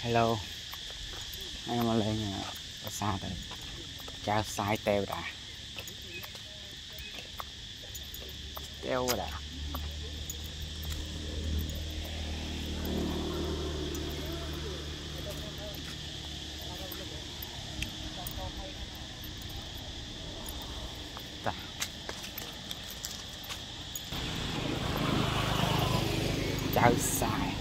Hello, em mà lên xa rồi, chào sai teo đã, teo đã, ta, chào sai.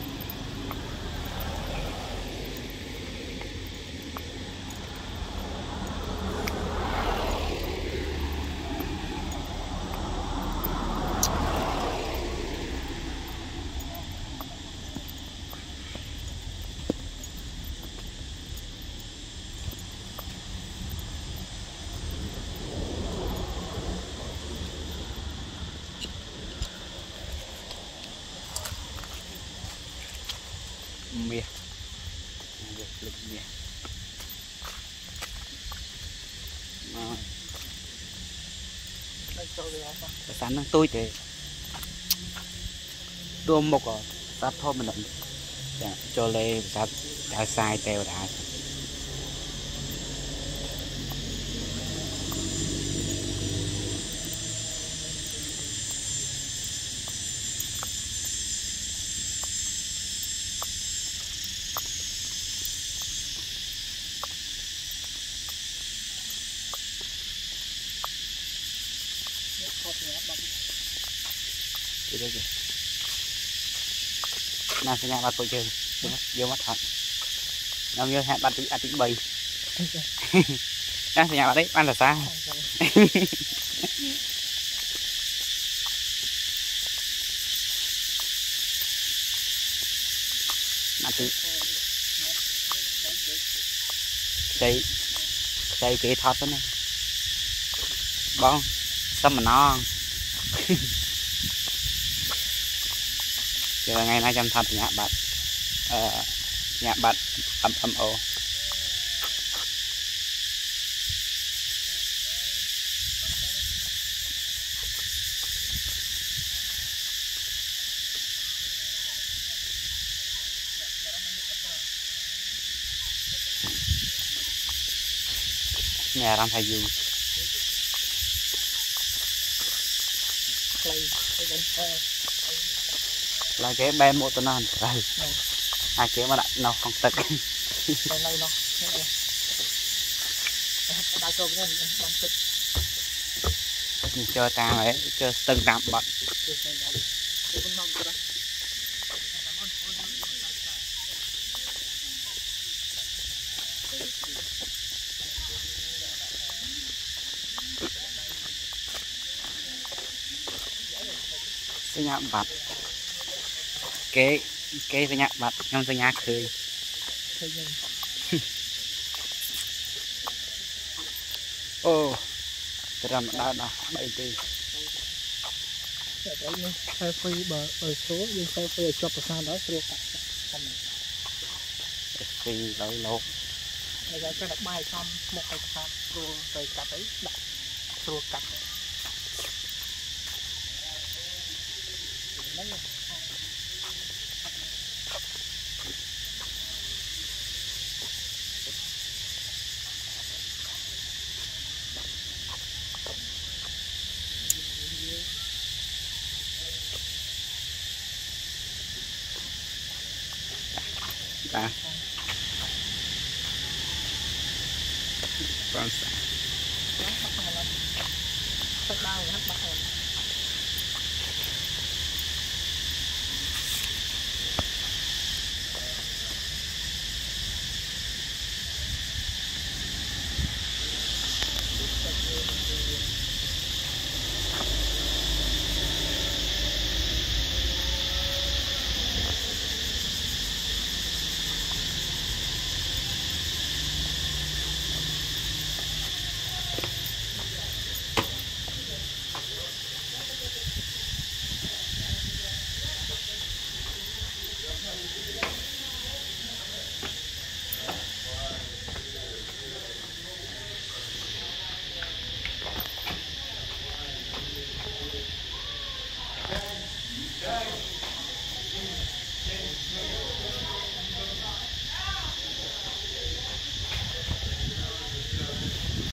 Mía lực mía sáng nó tôi thì tôi một ở sát thôi mình định cho lên sát đã sai teo đã nào sẽ nhà bắt tôi chơi vô mắt thật nó như hẹn bắt tí bầy đang sẽ nhà bắt đấy ban là sao mà tí xây kỹ thuật đó này bông tâm mà non giờ ngày nay chăm thật nhà bạn âm ô nhà làm thầy dù là cái bên một tuần non rồi hai cái mà đặt nó không tật cho ta ấy cho từng đạm bận nhà bật cái nhà bật trong nhà khơi ô làm đã bảy tỷ xe phi bờ số nhưng xe phi cho bờ sang đó rồi phi lỗi lột bây giờ cái đặt bài xong một cái sàn rồi cắt ấy đặt rồi cắt ta con đau hết bắt